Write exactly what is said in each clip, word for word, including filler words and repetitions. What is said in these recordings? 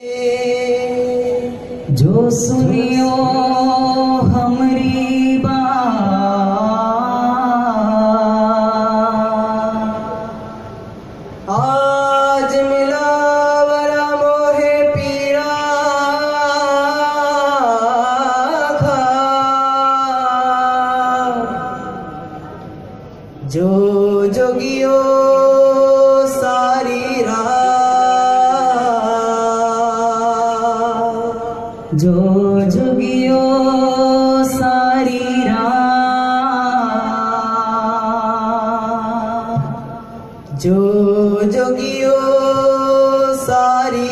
जो सुनियो हमारी बात आज मिला वरा मोहे पीरा खा जो जोगियो सारी रात जो जोगियो सारी रात जो जोगियो सारी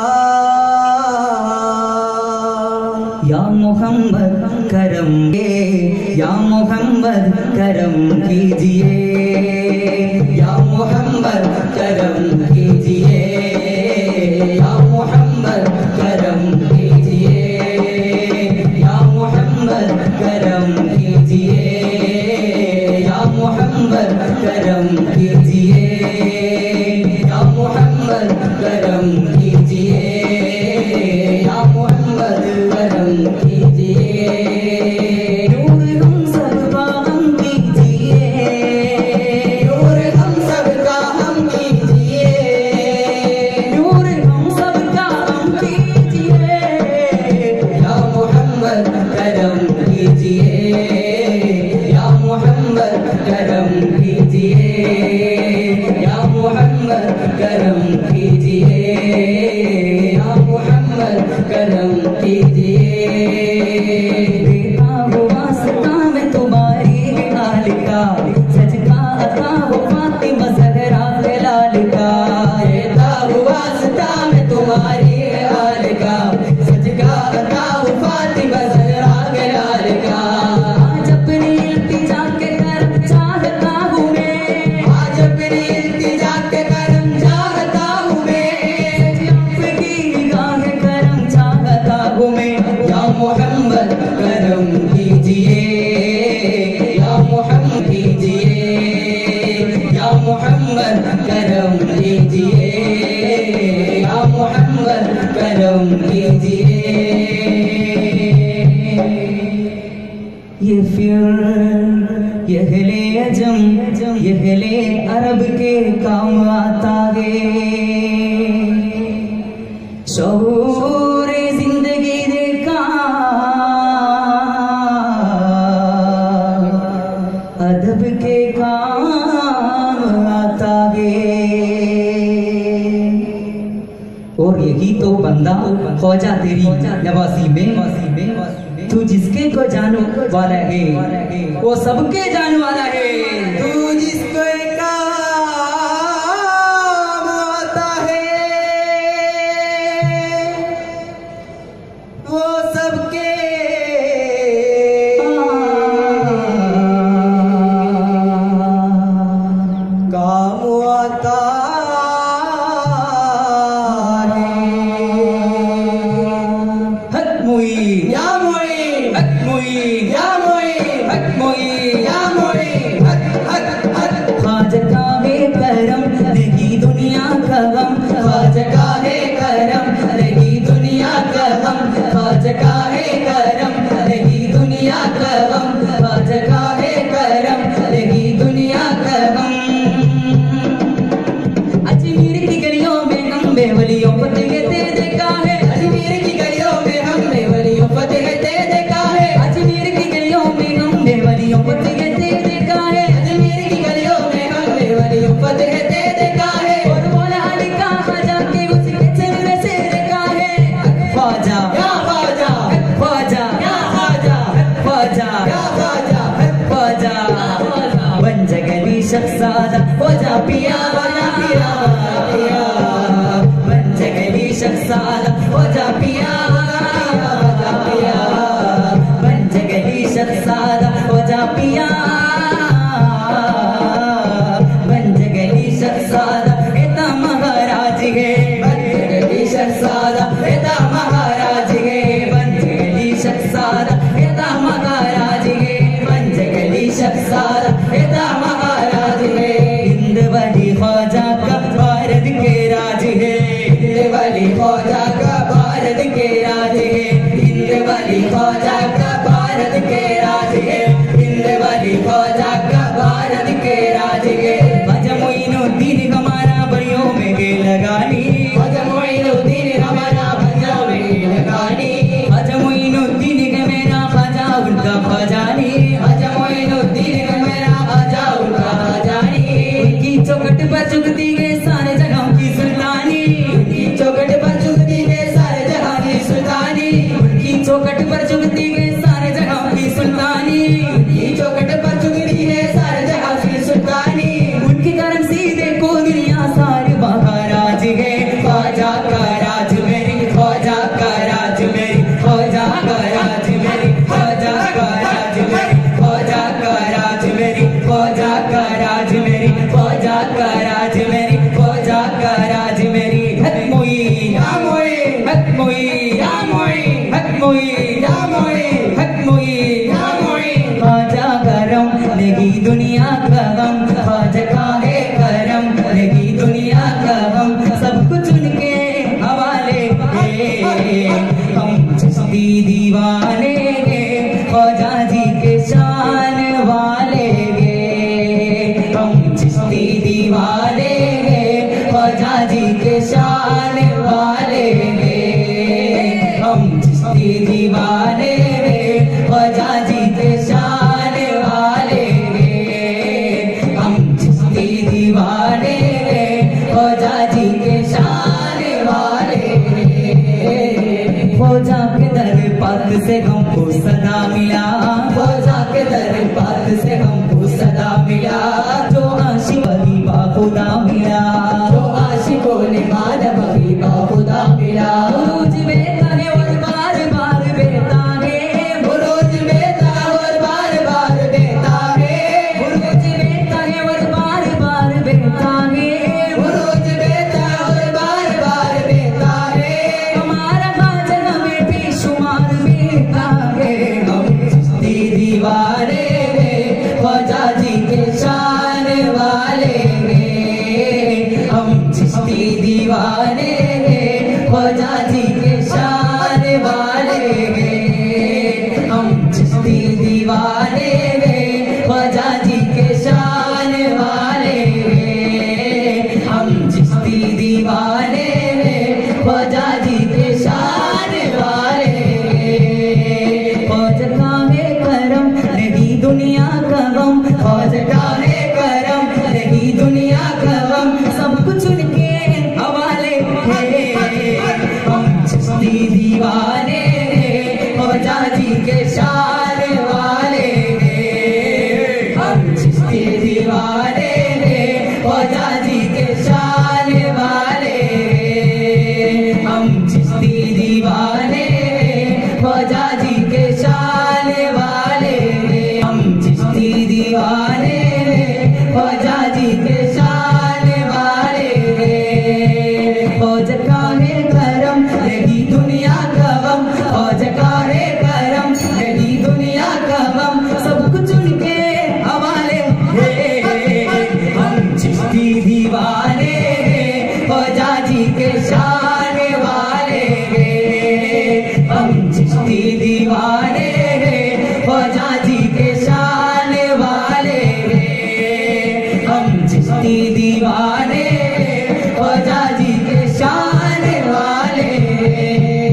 रात या मोहम्मद करम या मोहम्मद करम कीजिए या मोहम्मद करम कीजिए या मोहम्मद करम कीजिए या मोहम्मद करम कीजिए या मोहम्मद करम कीजिए या मोहम्मद करम कीजिए या मोहम्मद करम कीजिए नूर हम सबका हम कीजिए नूर हम सबका हम कीजिए नूर हम सबका हम कीजिए या मोहम्मद करम कीजिए या मोहम्मद करम कीजिए या मोहम्मद करम कीजिए या मोहम्मद करम कीजिए बेटा वो वास्ता में तुम्हारी हाल का सजदा अता हो फातिमा ज़हरा के लाल का बेटा वो वास्ता में तुम्हारी हाल का सजदा अता हो फातिमा ज़हरा के लाल का आज अपनी इल्तिजा के करम चाहता हूँ मैं आज अपनी इल्तिजा के करम चाहता हूँ मैं आपकी निगाह करम चाहता हूँ मैं या मोहम्मद करम कीजिए या मोहम्मद कीजिए या मोहम्मद करम कीजिए या मोहम्मद करम कीजिए ये फिर यहले अजम यहले अरब के काम आता है शऊर जिंदगी देखा अदब के काम आता है और यही तो बंदा ख्वाजा तेरी नवासी में तू जिसके को जानो वाला है वो सबके जान वाला है तू जिसको काम आता है वो सबके काम आता है हक मुई या मुई हक मुई या मुई हक मुई या मुई हक हक हक ख्वाजा है करम नहीं दुनिया का गम ख्वाजा है करम नहीं दुनिया का गम ख्वाजा है करम नहीं दुनिया का गम ख्वाजा है करम नहीं दुनिया का गम अजमेर की गलियों में हम बेवलियों को देखते देखा है अजमेर की गलियों में हम बेवलियों को देखते देखा है अजमेर की गलियों में हम बेवलियों को देखते देखा है अजमेर की गलियों में हम बेवलियों को देखते देखा है और मौला अली का ख्वाजा के उसके चेहरे से देखा है ख्वाजा या ख्वाजा ख्वाजा या ख्वाजा ख्वाजा या ख्वाजा ख्वाजा बन जगली शख्सादा ख्वाजा पिया वाला पिया पिया बन जगली शख्सादा ख्वाजा पिया वाला पिया बन जगली शख्सादा ख्वाजा पिया बन जगली शख्सादा एता महाराज है बन जगली शख्सादा एता महाराज है बन जगली शख्सादा एता महाराज है बन जगली शख्सादा एता महाराज है हिंद वाली ख्वाजा का भारत के राज है हिंद वाली ख्वाजा का दीवाने गे ख्वाजा जी के शान वाले गे, हम चिश्ती दीवाने गे ख्वाजा जी के शान वाले गे, हम चिश्ती दीवाने गे ख्वाजा जी के शान वाले गे, हम चिश्ती दीवाने गे ख्वाजा जी के शान वाले गे। ख्वाजा के दर पाक से हमको सदा मिला, ख्वाजा के दर पाक से हमको सदा मिला, जो आशिक वही बाखुदा मिला, जो आशिकों ने मान वही बाखुदा मिला। बुरूज बेताने और बार बार बेताने, बुरूज बेता और बार बार बेताने, बुरूज बेताने और बार बार बेताने, बुरूज बेता और बार बार बेताने, हमारा गाजन में बेशुमार बेताने, हम चिश्ती दीवाने गे ख्वाजा जी के शान वाले गे, हम चिश्ती दीवाने गे ख्वाजा जी के शान वाले गे, हम चिश्ती दीवाने गे ख्वाजा जी के शान वाले गे, हम चिश्ती दीवाने गे ख्वाजा जी के शान वाले गे। ख्वाजा का है करम नहीं दुनिया का गम, ख्वाजा का है करम नहीं दुनिया का गम, सब कुछ उनके हवाले है, हम चिश्ती दीवाने गे ख्वाजा जी के शान वाले गे, हम चिश्ती दीवाने गे ख्वाजा जी के शान वाले गे, हम चिश्ती दीवाने गे ख्वाजा जी के शान वाले गे, हम चिश्ती दीवाने गे ख्वाजा जी के शान वाले गे। ख्वाजा का है करम नहीं दुनिया का गम, ख्वाजा का है करम नहीं दुनिया का गम, सब कुछ उनके हवाले है, हम चिश्ती दीवाने गे ख्वाजा जी के शान वाले गे, हम चिश्ती दीवाने गे ख्वाजा जी के शान वाले गे, हम चिश्ती दीवाने गे ख्वाजा जी के शान वाले गे।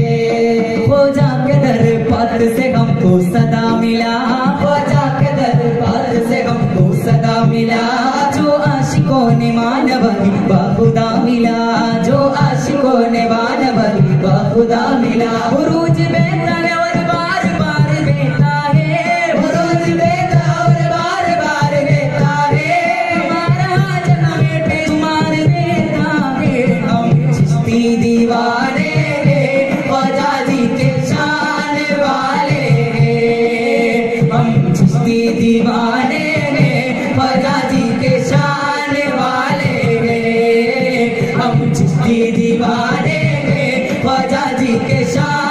ख्वाजा के दर पाक से हमको सदा मिला, ख्वाजा के दर पाक से हमको सदा मिला, जो आशिकों ने मान वही बाखुदा मिला, जो आशिकों ने मान वही बाखुदा मिला। बुरूज बेता है और बार बार बेता है, बुरूज बेता और बार बार बेता है, हमारा जन्म पे तुम्हार बेता है, हम चिश्ती दीवाने गे ख्वाजा जी के शान वाले गे, हम चिश्ती दीवाने गे ख्वाजा जी के शान वाले गे, हम चिश्ती दीवाने गे ख्वाजा जी के शान